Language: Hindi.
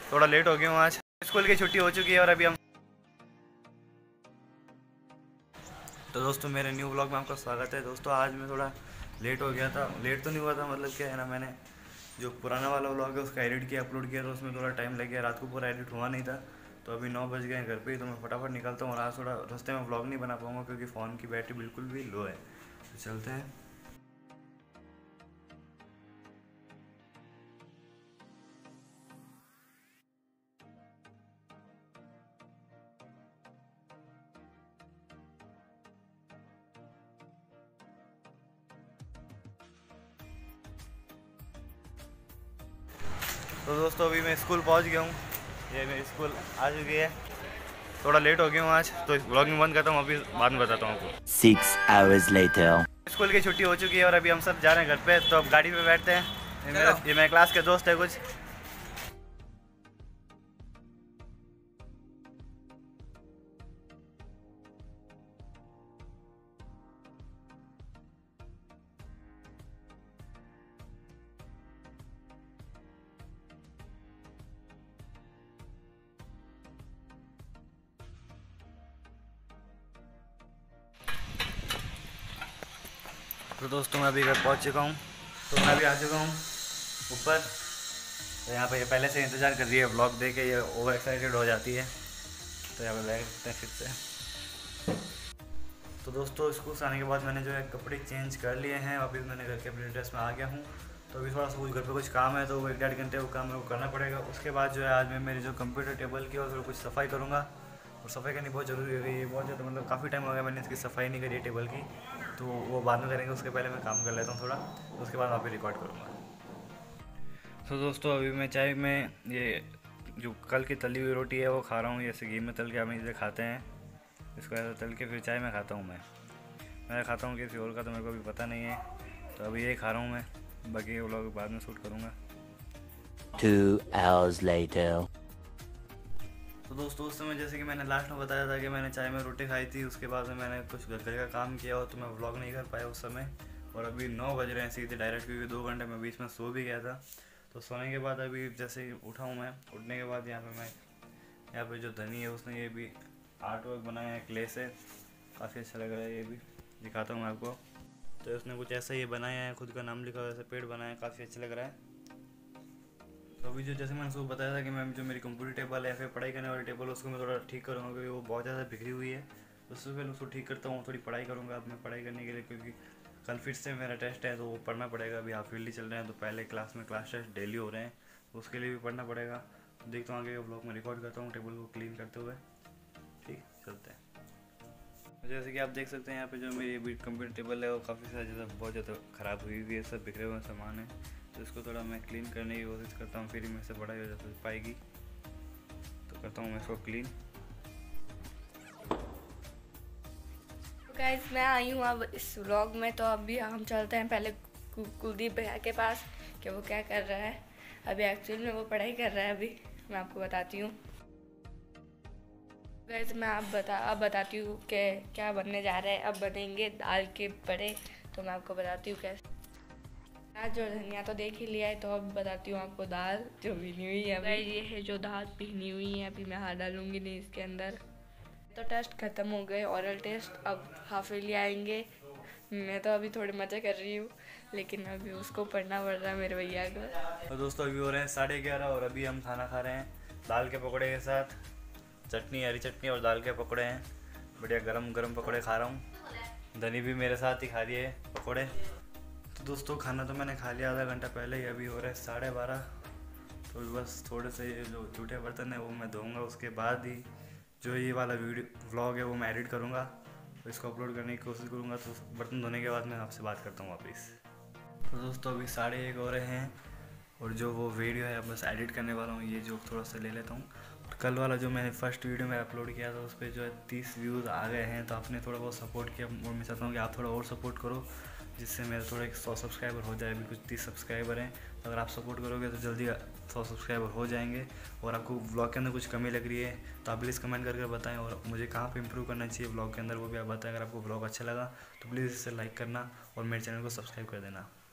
थोड़ा लेट हो गया हूँ आज। स्कूल की छुट्टी हो चुकी है और अभी हम तो दोस्तों मेरे न्यू व्लॉग में आपका स्वागत है। दोस्तों आज मैं थोड़ा लेट हो गया था। लेट तो नहीं हुआ था, मतलब क्या है ना, मैंने जो पुराना वाला व्लॉग है उसका एडिट किया, अपलोड किया, तो उसमें थोड़ा टाइम लग गया। रात को पूरा एडिट हुआ नहीं था, तो अभी 9 बज गए हैं घर पे ही, तो मैं फटाफट निकलता हूँ। और आज थोड़ा रास्ते में व्लॉग नहीं बना पाऊँगा क्योंकि फ़ोन की बैटरी बिल्कुल भी लो है। तो चलते हैं। तो दोस्तों अभी मैं स्कूल पहुंच गया हूँ। ये मेरी स्कूल आ चुकी है। थोड़ा लेट हो गया हूँ आज, तो व्लॉगिंग बंद करता हूँ, अभी बाद में बताता हूँ आपको। 6 hours later. स्कूल की छुट्टी हो चुकी है और अभी हम सब जा रहे हैं घर पे, तो अब गाड़ी पे बैठते हैं। ये मेरे क्लास के दोस्त है कुछ। तो दोस्तों मैं अभी घर पहुंच चुका हूं। तो मैं अभी आ चुका हूं ऊपर। तो यहाँ पे ये पहले से इंतज़ार कर रही है, व्लॉग देख के ये ओवर एक्साइटेड हो जाती है। तो यहाँ पे बैठते हैं फिर से। तो दोस्तों स्कूल से आने के बाद मैंने जो है कपड़े चेंज कर लिए हैं, वापस मैंने घर के अपने ड्रेस में आ गया हूँ। तो अभी थोड़ा सा कुछ घर पे कुछ काम है, तो वो 1-1.5 घंटे वो काम मेरे को करना पड़ेगा। उसके बाद जो है आज मैं मेरी जो कंप्यूटर टेबल की और थोड़ा कुछ सफाई करूँगा। और सफाई करनी बहुत ज़रूरी हो गई है, बहुत ज़्यादा, मतलब काफ़ी टाइम हो गया मैंने इसकी सफाई नहीं करी है टेबल की। तो वो बाद में करेंगे, उसके पहले मैं काम कर लेता हूँ थोड़ा, उसके बाद वापस रिकॉर्ड करूँगा। तो दोस्तों अभी मैं चाय में ये जो कल की तली हुई रोटी है वो खा रहा हूँ। ऐसे घी में तल के हम इसे खाते हैं, इसको ऐसा तल के फिर चाय में खाता हूँ मैं खाता हूँ किसी और का तो मेरे को अभी पता नहीं है। तो अभी यही खा रहा हूँ मैं, बाकी वो लोग बाद में शूट करूँगा। 2 hours later. तो दोस्तों उस समय जैसे कि मैंने लास्ट में बताया था कि मैंने चाय में रोटी खाई थी, उसके बाद में मैंने कुछ घर का काम किया हो, तो मैं व्लॉग नहीं कर पाया उस समय। और अभी 9 बज रहे हैं सीधे डायरेक्ट, क्योंकि 2 घंटे में बीच में सो भी गया था। तो सोने के बाद अभी जैसे ही उठा हूँ मैं, उठने के बाद यहाँ पे जो धनी है उसने ये भी आर्ट वर्क बनाया है क्ले से, काफ़ी अच्छा लग रहा है। ये भी दिखाता हूँ मैं आपको। तो उसने कुछ ऐसा ही बनाया है, खुद का नाम लिखा हुआ, ऐसा पेड़ बनाया है, काफ़ी अच्छा लग रहा है। तो अभी जो जैसे मैंने उसको बताया था कि मैं जो मेरी कंप्यूटर टेबल है या फिर पढ़ाई करने वाली टेबल, उसको मैं थोड़ा ठीक करूँगा क्योंकि वो बहुत ज़्यादा बिखरी हुई है। तो उससे पहले उसको ठीक करता हूँ, थोड़ी पढ़ाई करूँगा अब मैं पढ़ाई करने के लिए, क्योंकि कल फिर से मेरा टेस्ट है तो वो पढ़ना पड़ेगा। अभी हाफ ईयरली चल रहे हैं, तो पहले क्लास में क्लास टेस्ट डेली हो रहे हैं, तो उसके लिए भी पढ़ना पड़ेगा। तो देखता हूँ आगे ब्लॉग में रिकॉर्ड करता हूँ टेबल को क्लीन करते हुए। ठीक, चलते हैं। जैसे कि आप देख सकते हैं यहाँ पे जो मेरी कंप्यूटर टेबल है वो काफ़ी ज़्यादा बहुत ज़्यादा ख़राब हुई हुई है, सब बिखरे हुए सामान है। तो इसको थोड़ा मैं क्लीन करने की कोशिश करता हूँ, फिर ही मेरे से बड़ा हो जा पाएगी। तो करता हूँ मैं इसको क्लीन। गाइस मैं आई हूँ अब इस व्लॉग में। तो अभी हम चलते हैं पहले कुलदीप भैया के पास कि वो क्या कर रहा है। अभी एक्चुअली में वो पढ़ाई कर रहा है, अभी मैं आपको बताती हूँ। गाइस मैं अब बताती हूँ कि क्या बनने जा रहा है। अब बनेंगे दाल के बड़े, तो मैं आपको बताती हूँ कैसे। आज जो धनिया तो देख ही लिया है, तो अब बताती हूँ आपको दाल जो भीनी हुई है। गाइस ये है जो दाल भीनी हुई है, अभी मैं हाथ डालूंगी नहीं इसके अंदर। तो टेस्ट खत्म हो गए, ओरल टेस्ट, अब हाफ ईयरली आएंगे। मैं तो अभी थोड़े मज़े कर रही हूँ, लेकिन अभी उसको पढ़ना पड़ रहा है मेरे भैया को। तो दोस्तों अभी हो रहे हैं 11:30 और अभी हम खाना खा रहे हैं दाल के पकौड़े के साथ चटनी, हरी चटनी और दाल के पकौड़े हैं। बढ़िया गरम गरम पकौड़े खा रहा हूँ। धनी भी मेरे साथ ही खा रही है पकौड़े। तो दोस्तों खाना तो मैंने खा लिया आधा घंटा पहले ही, अभी हो रहा है 12:30। तो बस थोड़े से ये जो जूठे बर्तन है वो मैं धोऊंगा, उसके बाद ही जो ये वाला वीडियो व्लॉग है वो मैं एडिट करूँगा, तो इसको अपलोड करने की कोशिश करूँगा। तो बर्तन धोने के बाद मैं आपसे बात करता हूँ वापस। तो दोस्तों अभी 1:30 हो रहे हैं और जो वो वीडियो है बस एडिट करने वाला हूँ। ये जो थोड़ा सा ले लेता हूँ। कल वाला जो मैंने फर्स्ट वीडियो में अपलोड किया था उस पर जो है 30 व्यूज़ आ गए हैं, तो आपने थोड़ा बहुत सपोर्ट किया और मैं चाहता हूँ कि आप थोड़ा और सपोर्ट करो, जिससे मेरे थोड़े 100 सब्सक्राइबर हो जाए। अभी कुछ 30 सब्सक्राइबर हैं, तो अगर आप सपोर्ट करोगे तो जल्दी 100 सब्सक्राइबर हो जाएंगे। और आपको व्लॉग के अंदर कुछ कमी लग रही है तो आप प्लीज़ कमेंट करके बताएं, और मुझे कहाँ पे इंप्रूव करना चाहिए व्लॉग के अंदर वो भी आप बताएं। अगर आपको व्लॉग अच्छा लगा तो प्लीज़ इसे लाइक करना और मेरे चैनल को सब्सक्राइब कर देना।